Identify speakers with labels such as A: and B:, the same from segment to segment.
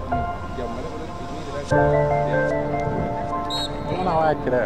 A: Mana awak kira?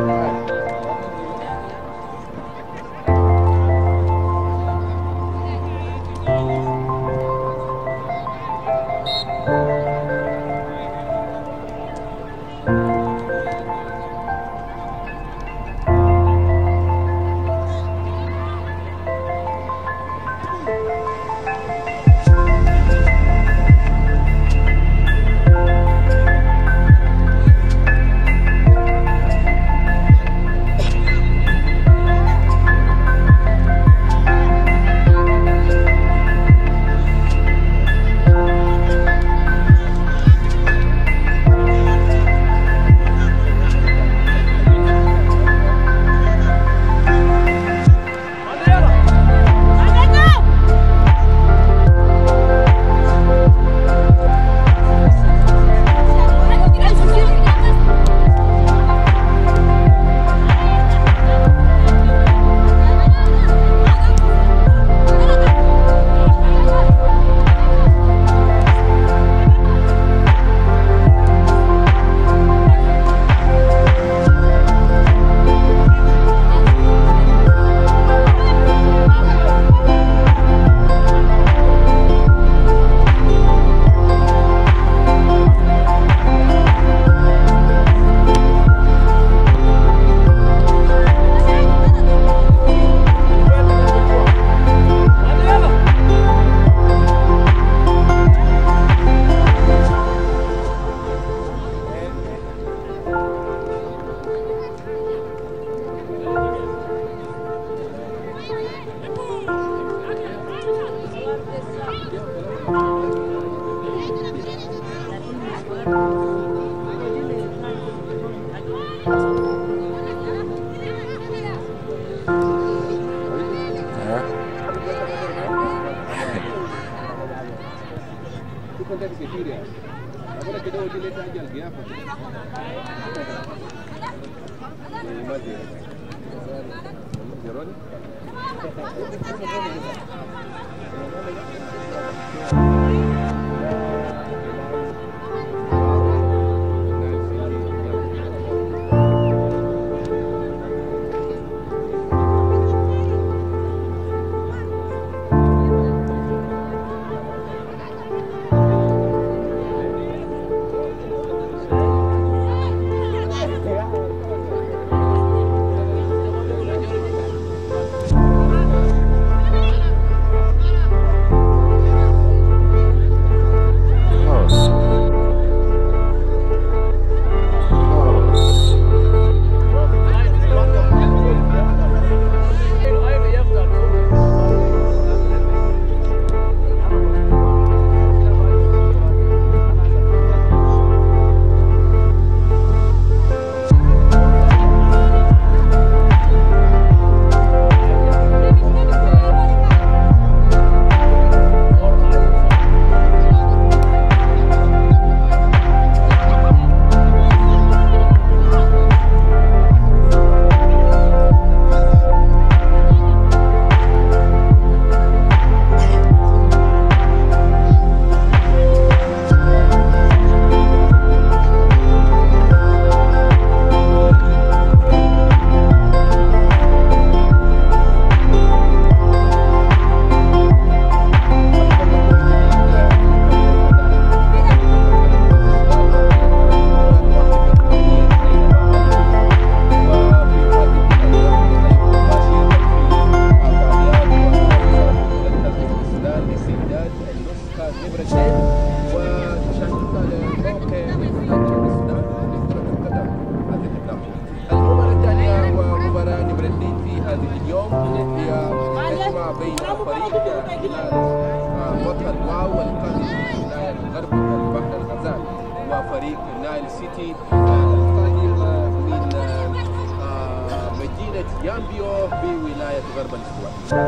B: بطل واو والقادم من ولاية غرب البحر الغزال، وفريق نايل سيتي القادم من مدينة يامبيو بولاية غرب السودان.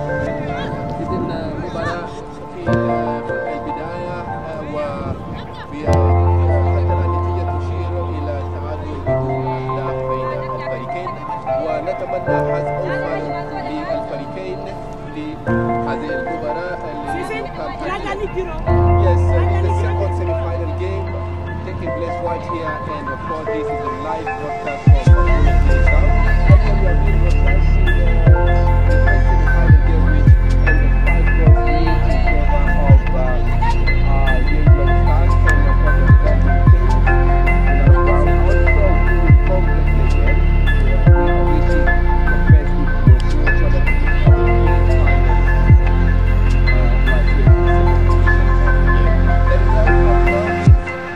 B: إذن مباراة في البداية وفي حتى النتيجة تشير إلى تعادل بدون أهداف بين الفريقين، ونتمنى حظ أوفر للفريقين لهذه المباراة. Yes, the second semi-final because this is a live broadcast from Women South. Actually, we have been broadcasting the semi-final game which ended 5 goals lead in favor of Yambio Stars and of course the defending team. Hilal Wau also doing completely again. We are wishing the best to both each other to the final like the second position of the game. The result of now is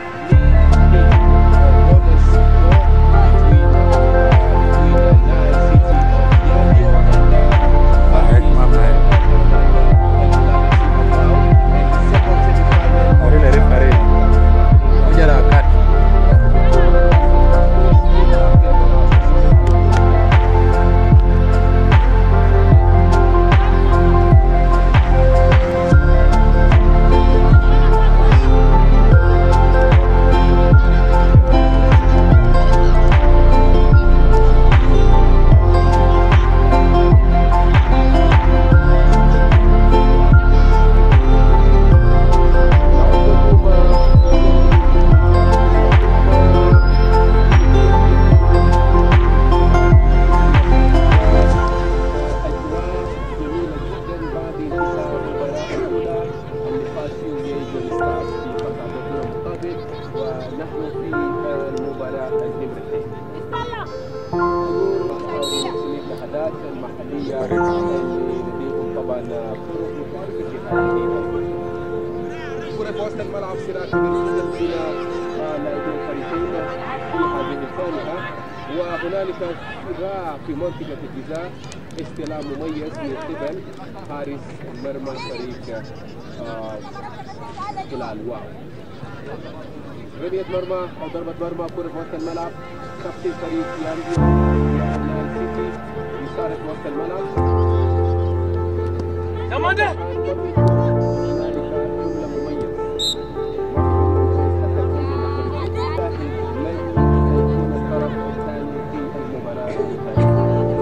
B: المحلية اللي لديهم طبعا ظروف مشاركة في هذه كرة في وسط الملعب صراع كبير جدا بين لاعبي الفريقين في هذه الفارقة، وهنالك صراع في منطقة الجزاء، استلام مميز من قبل حارس مرمى فريق هلال واو. رمية مرمى أو ضربة مرمى كرة في وسط الملعب، كابتن فريق يامبيو نايل سيتي يشارك وسط الملعب. هنالك جملة مميز لن يكون الطرف الثاني في المباراة النهائية،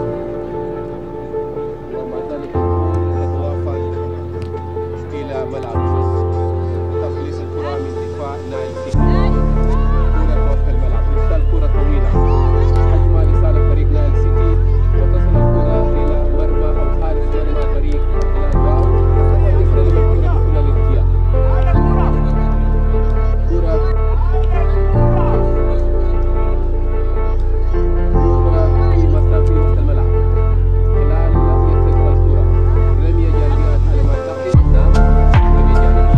B: ومع ذلك إضافة إلى ملعب تخليص الكرة من دفاع نايل سيتي. كرة في وسط الملعب، إرسال كرة طويلة حجمها لصالح فريق نايل سيتي، وتصل الكرة إلى مرمى أو حارس مرمى فريق هلال واو، ويستلم الكرة بكل الاتجاه. كرة في مسافة وسط الملعب، هلال يستقبل الكرة، رمية جانبية على ما أعتقد، نعم رمية جانبية.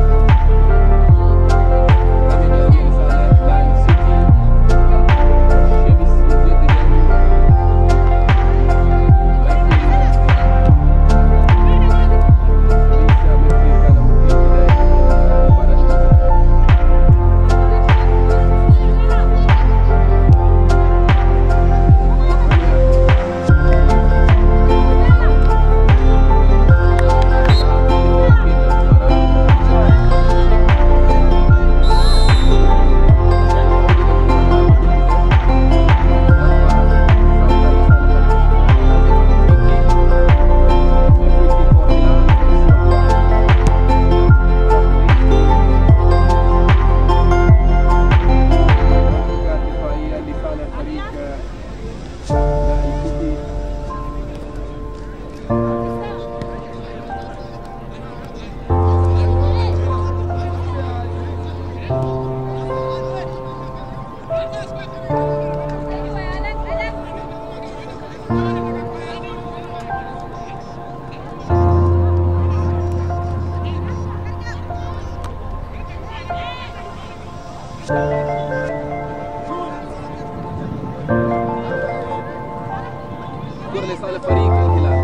B: كرة لصالح فريق الهلال.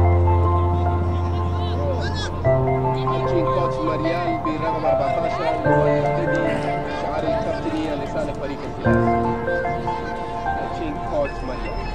B: التشين كوتش ماريال برقم 14 ويرتدي شعار الكابتنية لصالح فريق الهلال. التشين كوتش ماريال.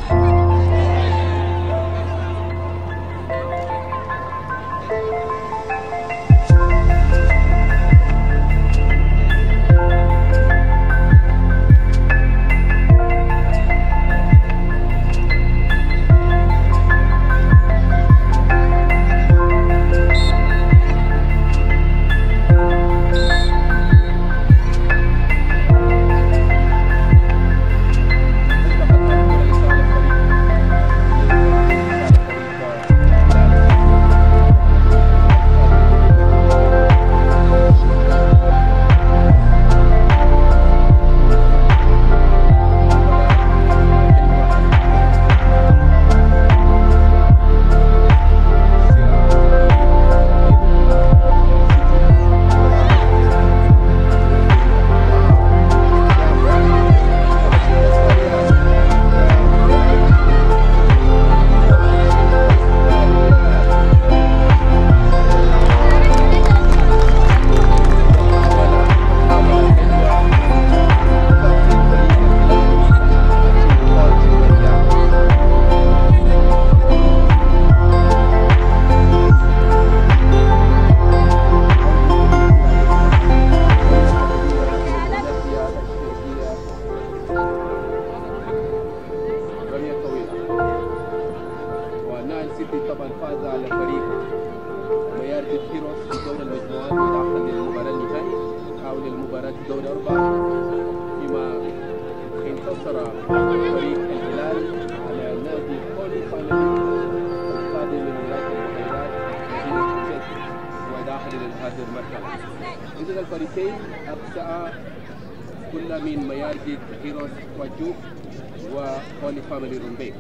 B: فيما انتصر فريق الهلال على نادي كولي فايناليست القادم من ولاية المحيرات مدينة تشيك وداخل هذه المرحلة. إذن الفريقين أبدأ كل من ميارجي هيروس وجوك وكولي فاميلي رومبيك.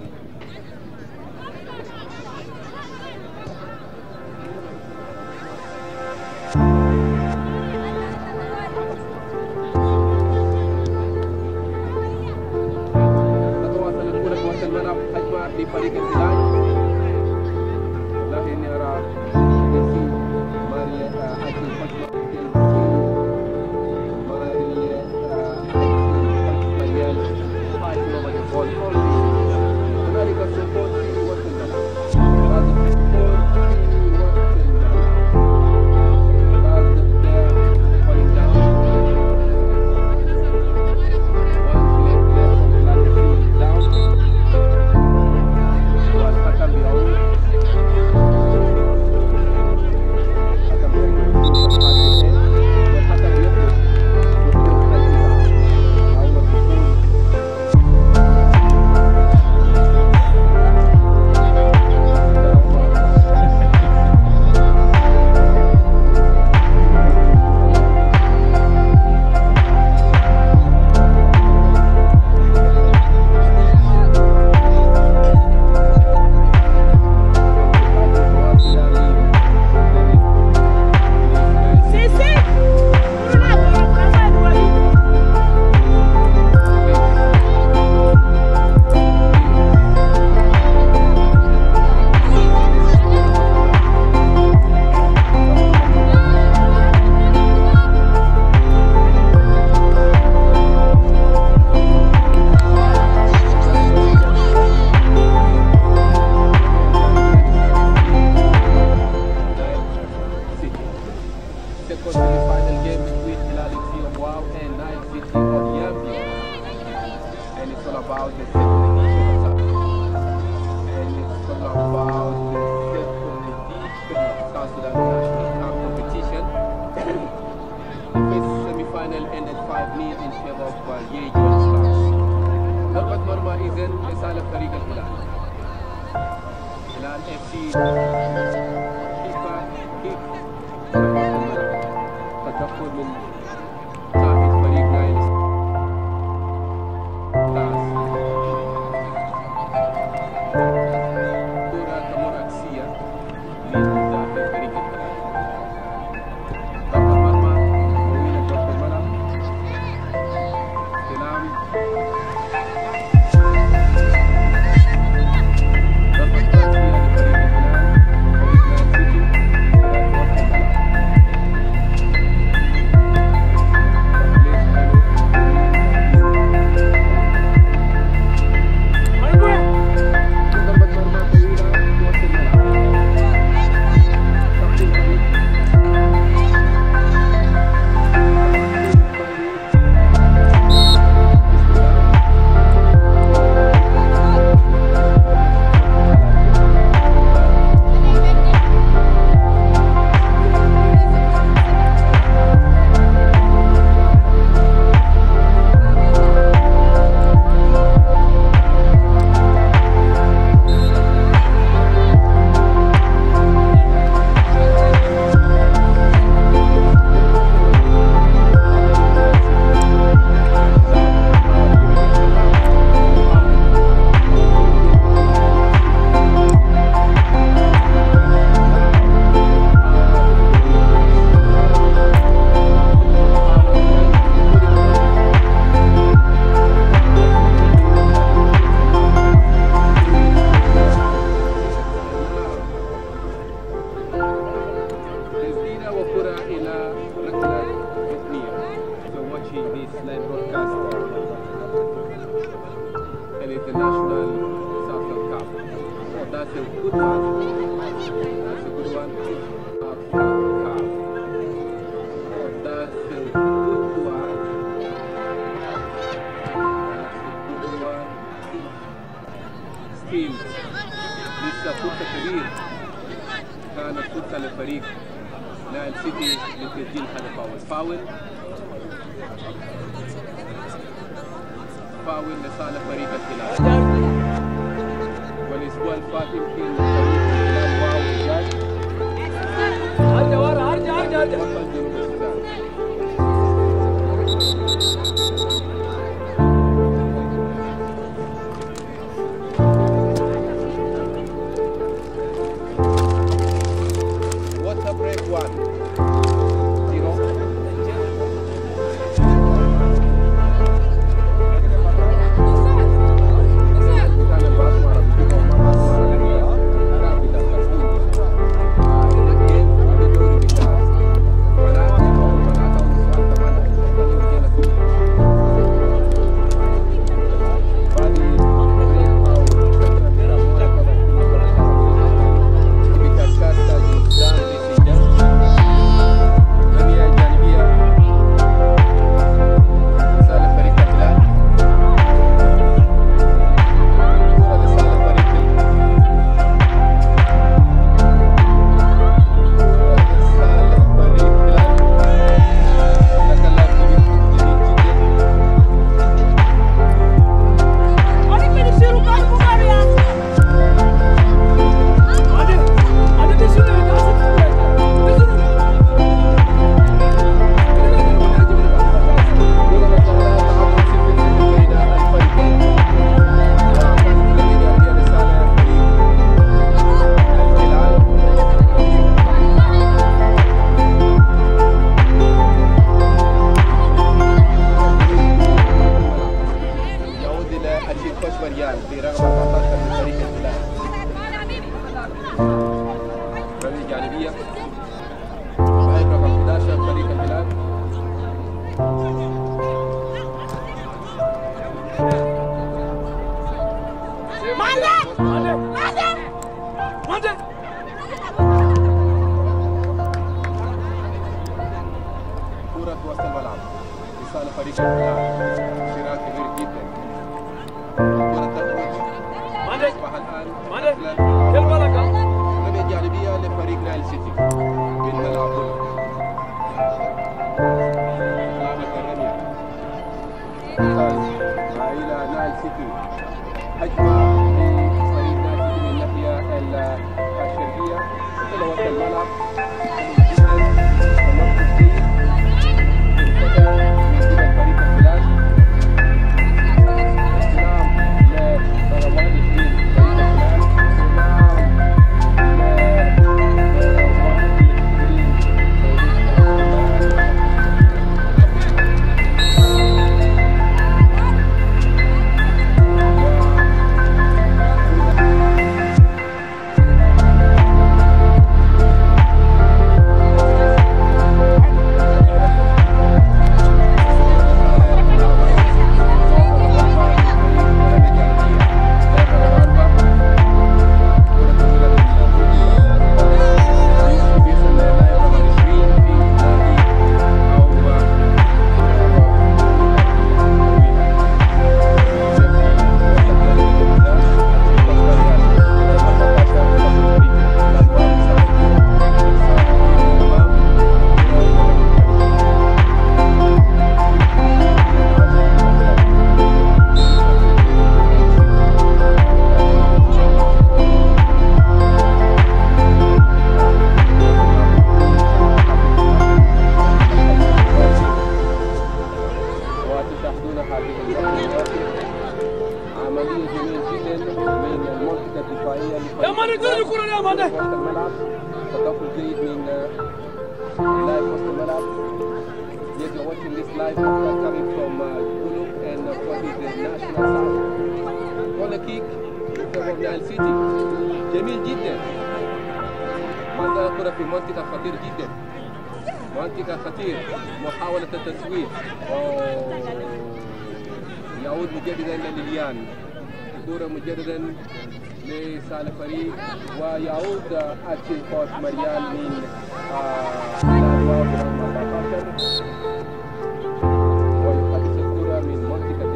B: تتواصل الكرة في وسط الملعب، هجمة لفريق الهلال. والله إني أرى ميسي ماريا أجل هجمة هنالك سقوط في وسط الملعب. بعد السقوط في وسط الملعب. بعد falling down. One player from Hilal down. والحكم بيعود. الحكم بيعود. والحكم بيطلب semi-final game between Hilal Wau and Nile City of Yambio, and it's all about the second edition of South Sudan Cup competition. The first semi-final ended 5-0 in favor of Yambio Stars. ضربة مرمى إذن لصالح فريق الهلال. الهلال FC تدخل من صاحب فريق نايل ستارز. كرة تمر عكسية لداخل فريق الهلال. ضربة مرمى طويلة جوه الملعب. استلام. ضربة راسية لفريق الهلال. فريق نايل سيتي وسط الملعب. Live broadcast and International South Sudan Cup. Oh, that's a good one. That's a good one. South Sudan Cup. Oh, that's a good one. That's a good one. Still لسه فرصة كبيرة. كانت فرصة لفريق نايل سيتي لتسجيل هدف فاول. فاول لصالح فريق الهلال. والاسبوع الفات يمكن فريق هلال واو جاز
C: ارجع ورا ارجع
B: بطل جنوب السودان. Water break 1. رمية جانبية لفريق نايل سيتي من ملعب لعبة الرمية إلى نايل سيتي. هجمة لفريق نايل سيتي من الناحية الشرقية إلى وسط الملعب. نايل سيتي جميل جدا. كرة في منطقة خطير جدا، منطقة خطير، محاولة التسويق يعود مجددا لليان، كرة مجددا لصالح فريق ويعود التلفاز مريال من هلال واو برقم 14 ويحدث الكرة من منطقة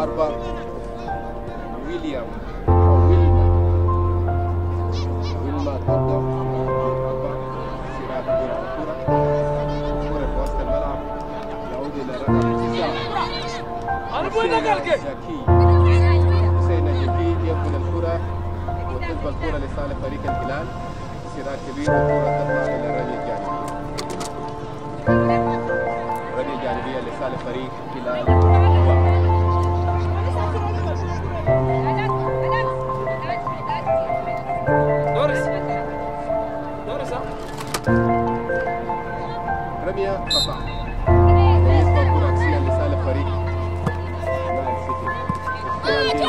B: ضربة ويليام أو ويلما ضربة سيرات بين الكرة في وسط الملعب يعود إلى رقم 9 زكي حسين الجديد يأخذ الكرة وتلقى الكرة لصالح فريق الهلال سيرات كبيرة والكرة تطلع إلى الرمية الجانبية رمية جانبية لصالح فريق هلال رمية خطأ بالنسبة للكرة عكسية لصالح فريق نايل سيتي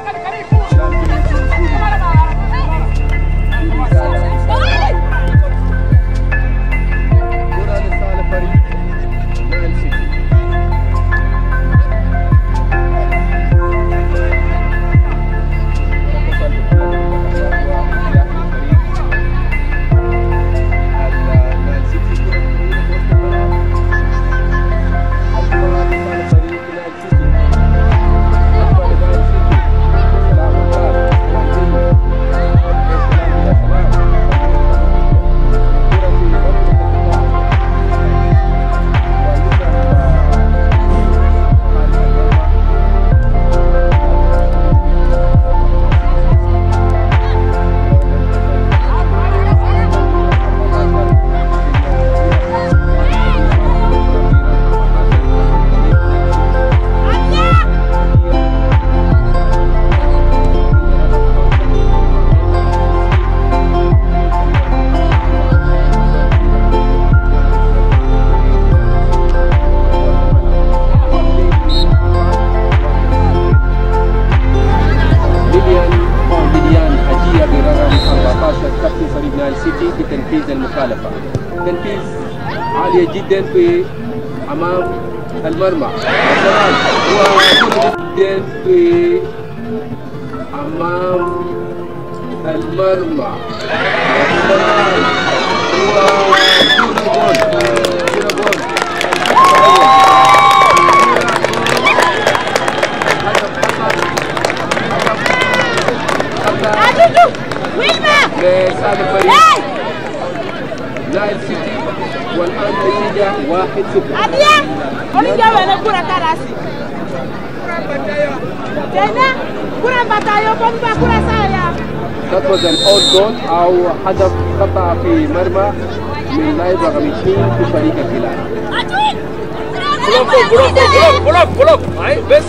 B: كرة لصالح فريق نايل سيتي عالية جدا في أمام المرمى جدا في أمام المرمى نايل سيتي والآن نتيجة 1-0. That was an odd goal أو هدف خطأ في مرمى من لاعب رقم 2 في فريق الهلال. بلوك بس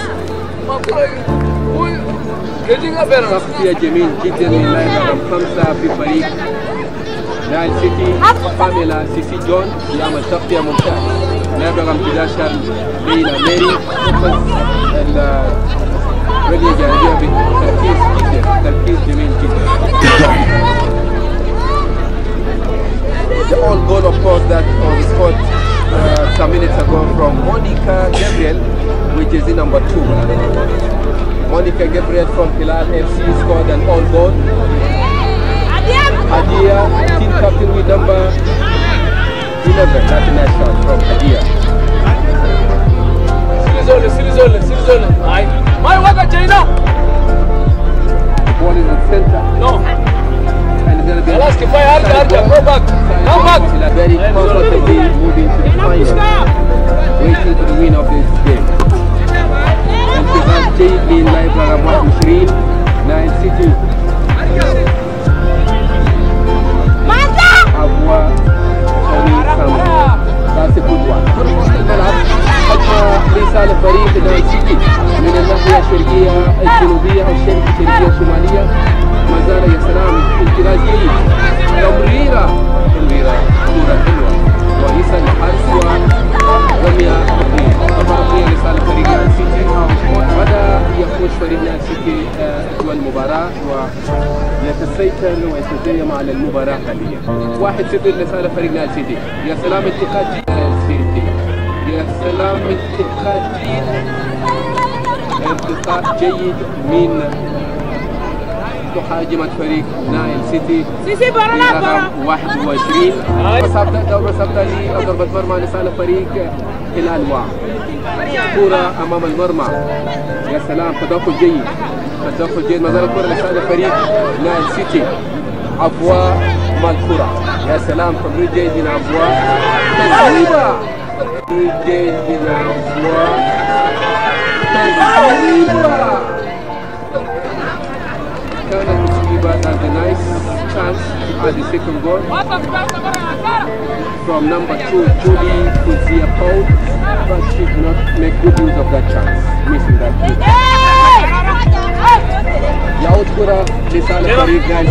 B: تغطية جميل جدا من لاعب رقم 5 في فريق نايل سيتي كاميلا سيسي جون يعمل تغطية ممتازة. لاعب رقم 11 ليلى ميري الرمية جانبية بتركيز جدا تركيز جميل جدا. The old goal of course that was scored some minutes ago from Monica Gabriel, which is in number 2. Monica Gabriel from Hilal FC scored an old goal. Hadia, team captain with number 11, that's a nice shot from Hadia. Silizole. My work, China! The ball is in the center. No. And it's going to be go back. Very comfortably moving to the final, waiting for the win of this game. انتظار جيد للاعب رقم 21 نايل سيتي. أبوا توني سامو راسي قدوة. الملعب حجم رسالة فريق نايل سيتي من الناحية الشرقية الجنوبية أو الشرقية الشمالية. ما زال يا سلام انطلاق جيد. تمريرة كرة حلوة كويسة للحارس ورمية ركنية لصالح فريق نايل سيتي. بدأ يفوز فريق نايل سيتي أجواء المباراة ويتسيطر ويتزين على المباراة حاليا. 1-0 لصالح فريق نايل سيتي. يا سلام انتقاد جيد نايل سيتي. يا سلام انتقاد جيد من مهاجمة فريق نايل سيتي رقم 21. ضربة ثابتة لضربة مرمى لصالح فريق هلال واو. كرة أمام المرمى. يا سلام، تدخل جيد، تدخل جيد. ما زالت كرة لصالح فريق نايل سيتي. عفوا مع الكرة. يا سلام، تمرير جيد من عفوا. تسويبة. تمرير جيد من عفوا. تسويبة. كانت تسويبة and a nice chance at the second goal from number 2, Julie Kuzia Paul, but she did not make good use of that chance, missing that goal. يعود كرة لصالح فريق نايل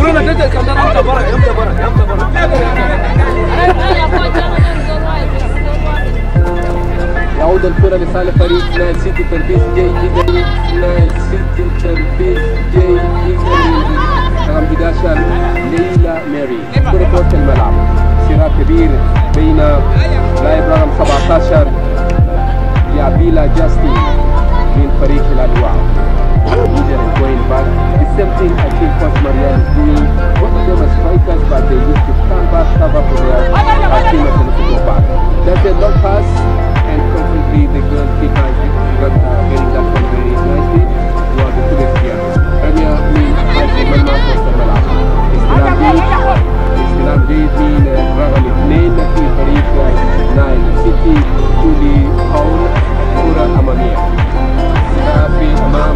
B: يعود الكرة لصالح فريق نايل سيتي. تركيز جيد جدا. نايل سيتي تركيز جيد جدا. رقم 11 ليلى ماري. كرة وسط الملعب، صراع كبير بين لاعب رقم 17 يابيلا جاستي من فريق هلال واو. Leader is going back. The same thing I think Coach Marianne is doing. Both of them are strikers, but they used to stand back, cover for their teammates and to go back. That's a long pass, and constantly the goalkeeper is getting that one very nicely. Was the fullest here. Earlier, we had the Malma Costa Malama. استلام جيد من رقم 2 في فريق نايل سيتي. جولي هاول. كرة أمامية. في أمام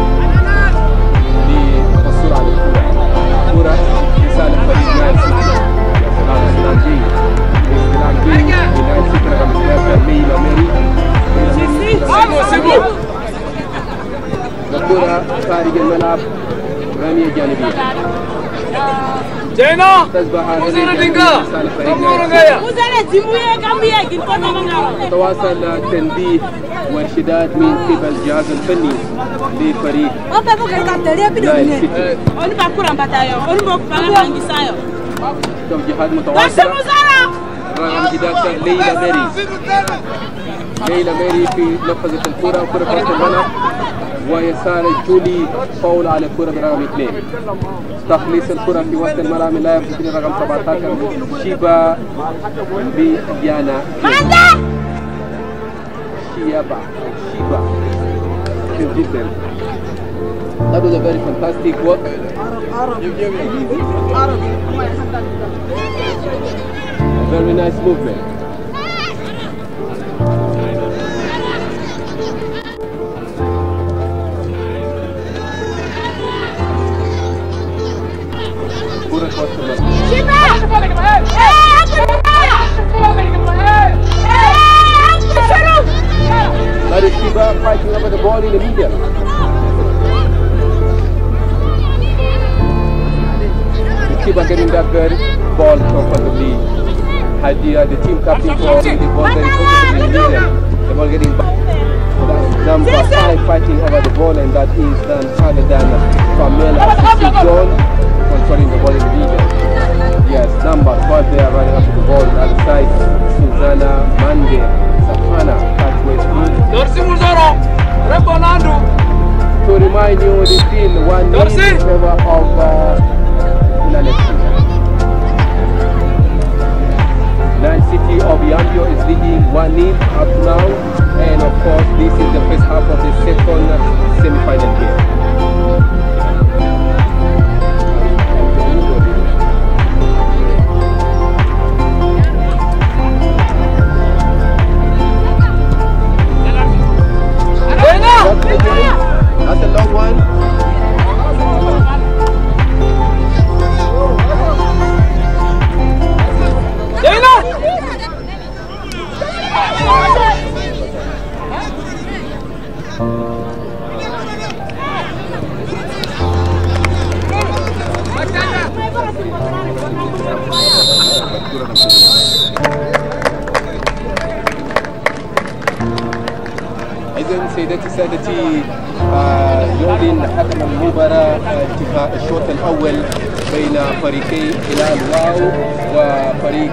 B: للحصول على الكرة. كرة لصالح فريق نايل سيتي. استلام جيد. استلام جيد لنايل سيتي رقم 3 ليلى ماري. الكرة خارج الملعب، رمية جانبية. تواصل تنبيه وارشادات من قبل الجهاز الفني لفريق نايل سيتي. توجيهات متواصلة. رقم 11 ليلى ماري. ليلى ماري في نفذت الكرة وكرة في الملعب، ويسار جولي فاول على الكرة برقم 2. تخليص الكرة في وسط الملعب من لاعب رقم 17 شيبا بيانا. شيبا جدا. That was a very fantastic work. A very nice movement. That is Shiba fighting over the ball in the middle. Shiba getting that ball comfortably. Hadia, the team captain, for the ball very comfortably in the middle. The ball getting back. That's number 5 fighting over the ball, and that is none other than Pamela John controlling the ball in the middle. Yes, number 12 there running up to the ball on the other side. Susanna Mande Safana halfway through. To remind you, it is still 1-0 in favor of Hilal Wau. Nile City of Yambio is leading 1-0 up now, and of course this is the first half of the second semi-final game. That's a long one. إذن سيداتي سادتي يعلن حكم المباراة انتهاء الشوط الأول بين فريقي هلال واو وفريق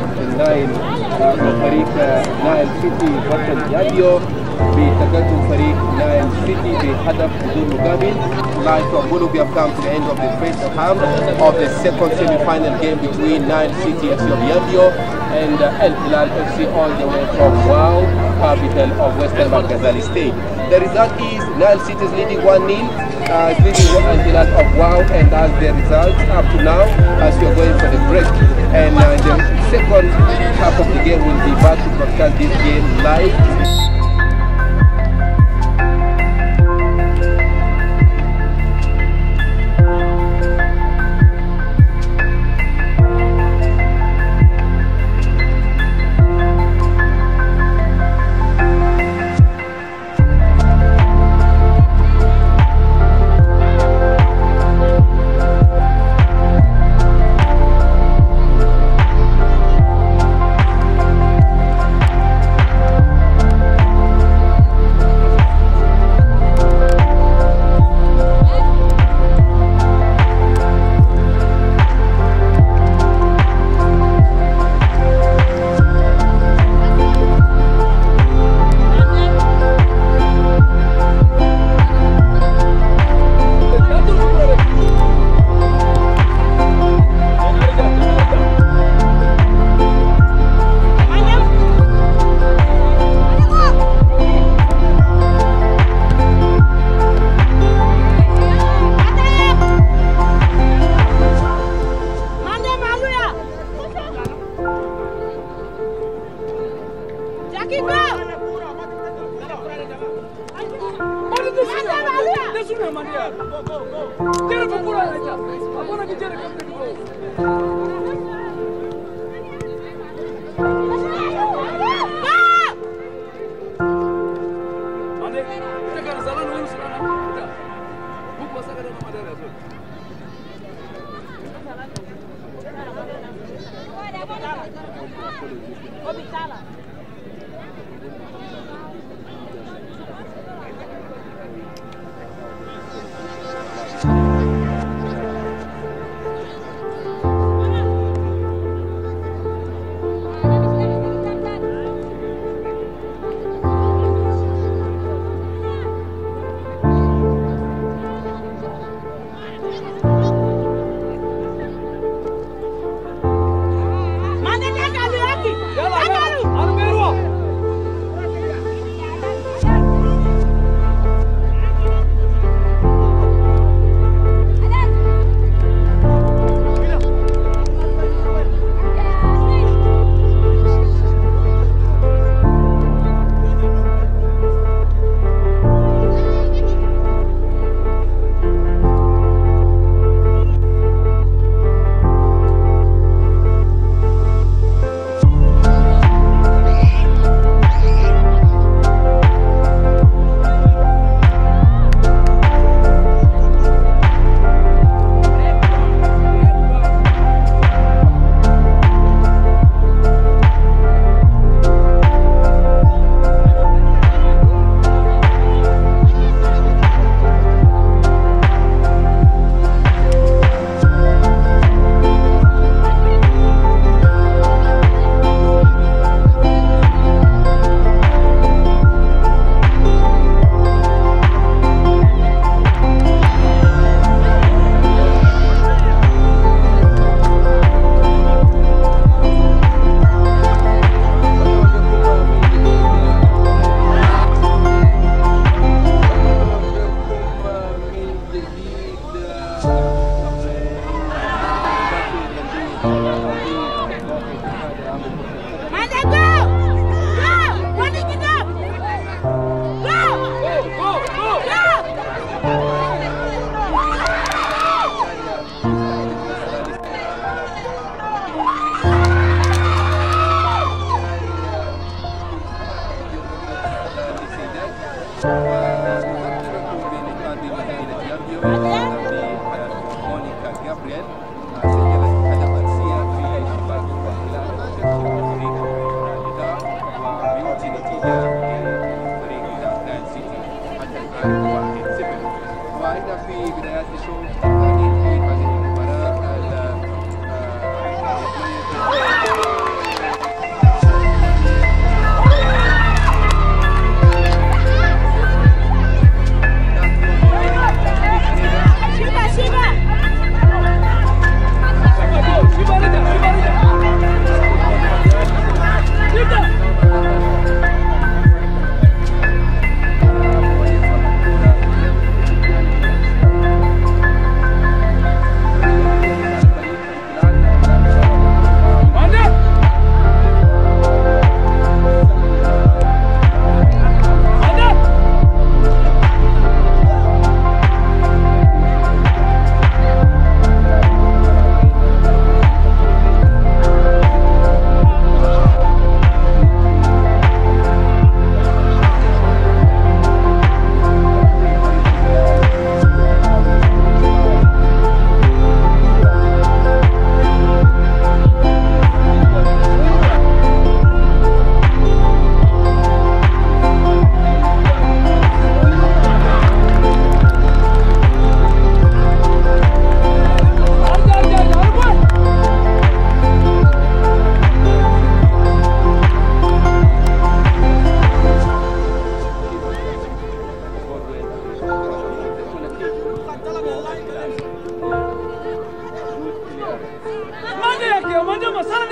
B: نايل سيتي بطل يامبيو بتقدم فريق نايل سيتي بهدف بدون مقابل. Live from Bulu, we have come to the end of the first half of the second semi-final game between Nile City FC of Yambio and El Hilal FC all the way from Wau. capital of Western Malghazali State. The result is Nile City is leading 1-0. Leading Hilal Wau, and that's the result up to now as we are going for the break. And the second half of the game will be back to broadcast this game live.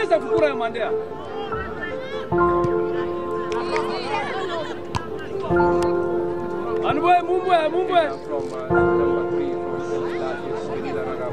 C: Ongeza kukura ya Mandea. Anboy, Mumbwe.
B: From number 3 from that is Hilal Wau.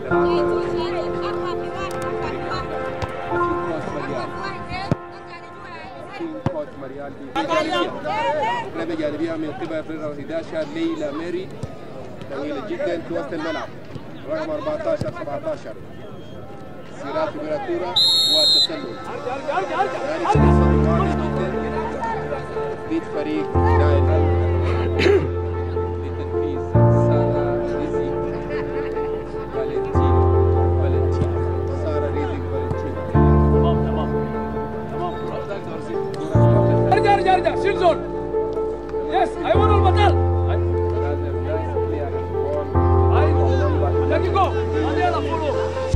B: Coach Marialdi. لعبة جانبية من قبل فريق 11 ليلى ماري طويلة جدا في وسط الملعب رقم 14 17 سيرات بيراتورا والتسلل ذلك فرصة واضحة جدا تثبيت فريق نايل لتنفيذ سارة ريزي فالنتينو سارة ريزي فالنتينو
C: ارجع شيل زون. Yes, I want all battle. Let you go. Mandela follow.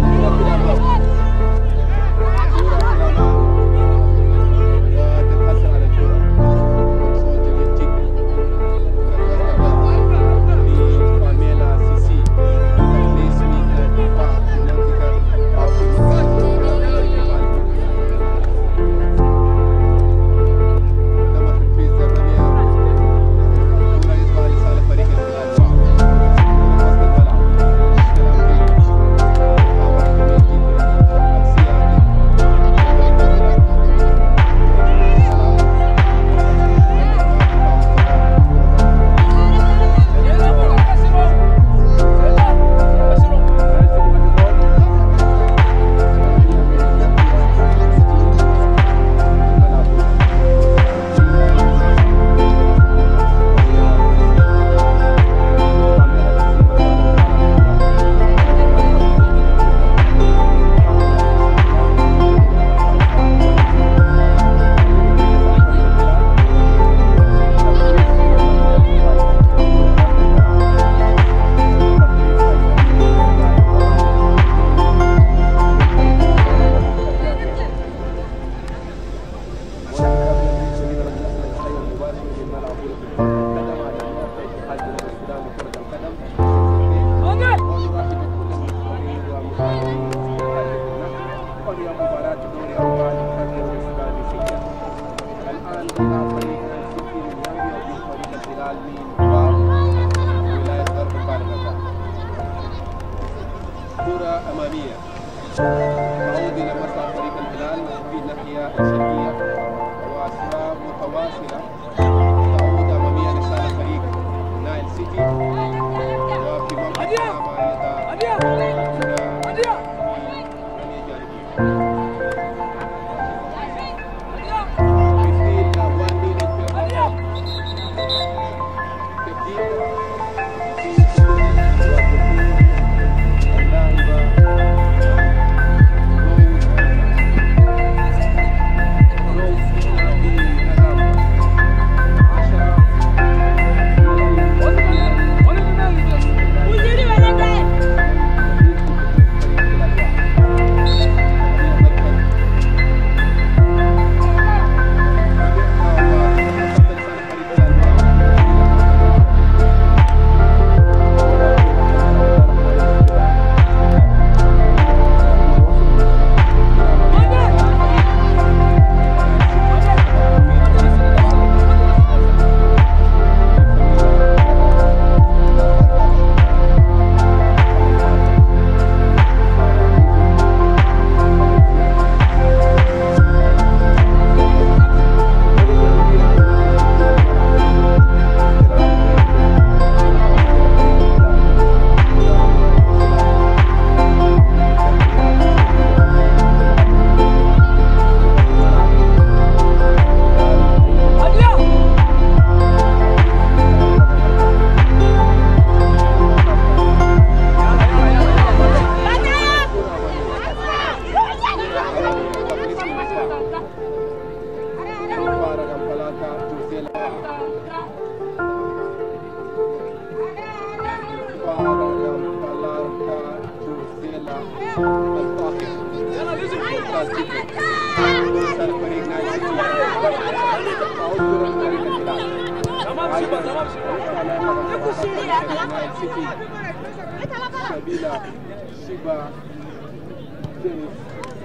C: كرة أمامية تعود إلى مرمى فريق الهلال في الناحية الشرقية وأسراب متواصلة تعود أمامية لصالح فريق نايل سيتي وفي موقع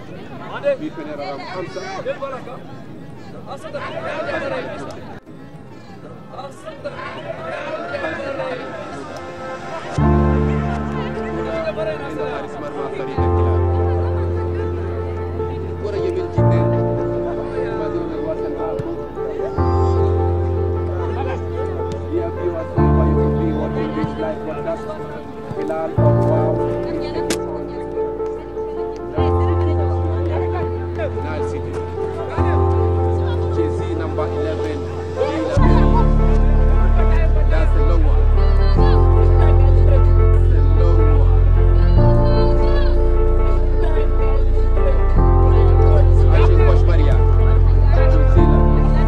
B: بيكون رقم 5 حارس مرمى فريق الهلال. كرة جميل جدا ما دون الوصل معه Yambio was there by UP watching this live broadcast. Hilal Wau. Nile City. Jersey number 11. That's the long one. The long one. Archie Coach Maria. Godzilla.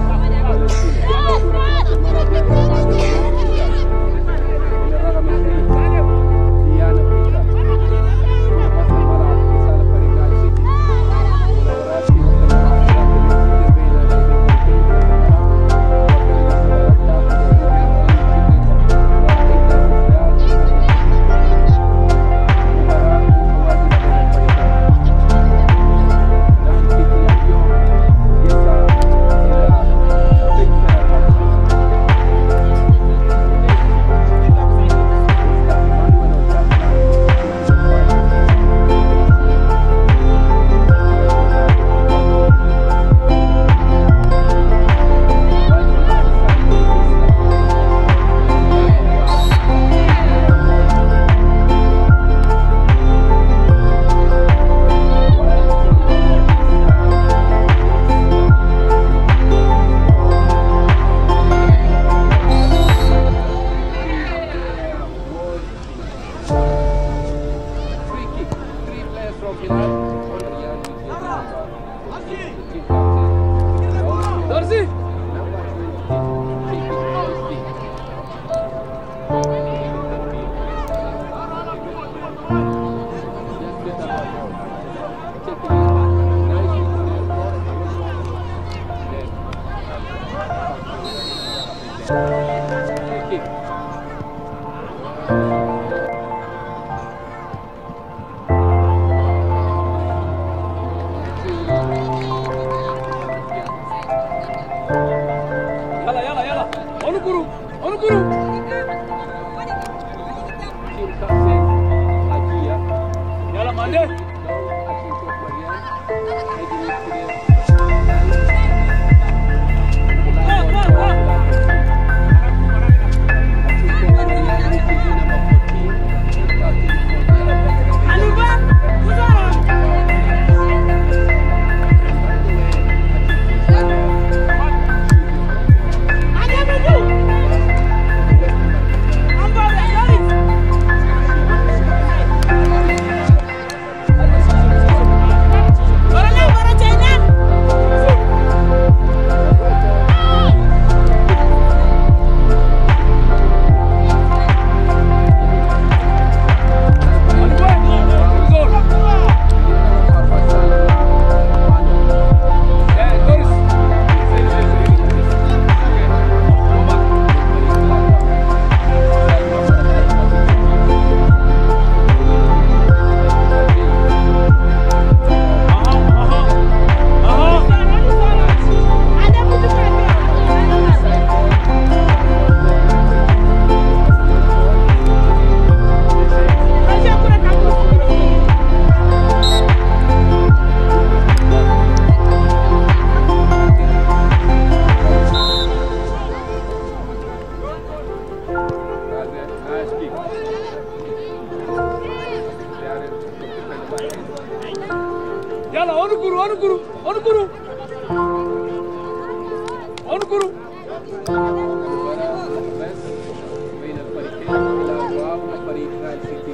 B: بين الفريقين هلال واو وفريق نايل سيتي.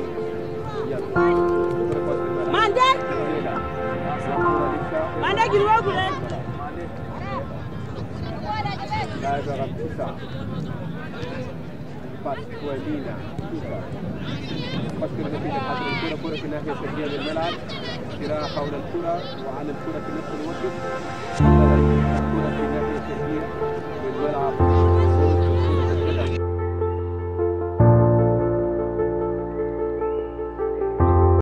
B: لاعب رقم 9 باسكوالينا فكر نتيجة حصل الكرة كرة في الناحية الشرقية للملعب، صراع حول الكرة وعن الكرة في نصف الوقت، الكرة في ناحية